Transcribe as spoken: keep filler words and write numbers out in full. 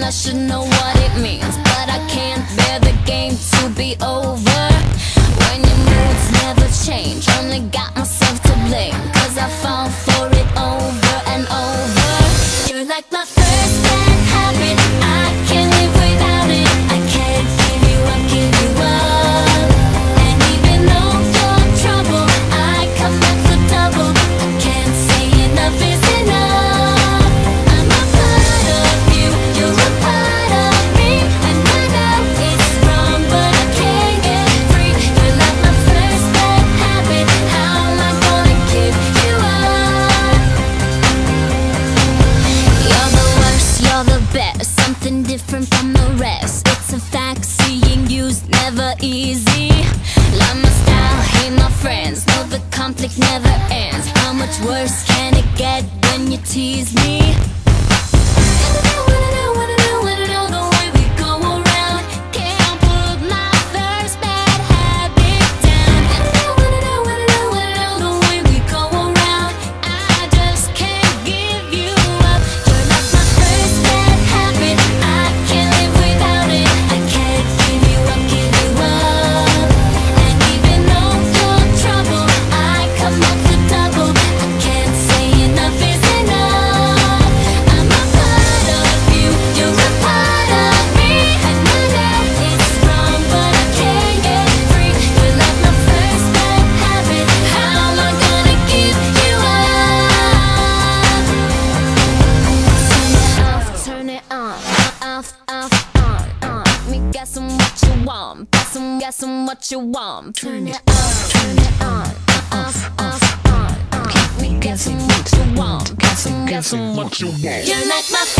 I should know what it means, but I can't bear the game to be over. When your moods never change, only got myself to blame, cause I fall for it over and over. You're like my first bad habit, I can't live without it. I can't give you up, give you up. And even though you're trouble, I come back for double. I can't say enough is enough. I'm a part of you, you're a part of me, and I know it's wrong, but I can't get free. You're like my first bad habit, how am I gonna give you up? You're the worst, you're the best, something different from the rest. It's a fact, seeing you's never easy. Love my style, hate my friends, know the conflict never ends. How much worse can it get when you tease me? Wanna know, wanna know, wanna know, wanna know the way we go around. Can't put my first bad habit down. Wanna know, wanna know, wanna know, wanna know the way we go around. I just can't give you up. You're like my first bad habit, I can't live without it. I can't give you up, give you up. And even though you're trouble, I come back for double. I can't say enough is enough. I'm a part of you, you're a part of me, and I know it's wrong, but I can't get free. You're like my first bad habit, how am I gonna give you up? Turn it off, turn it on, off, off, on, on. Me guessing what you want, guessing, guessing what you want. Turn it off, turn it on, off, off, on, on. Me guessing what you want, guessing, guessing what you want. You're like my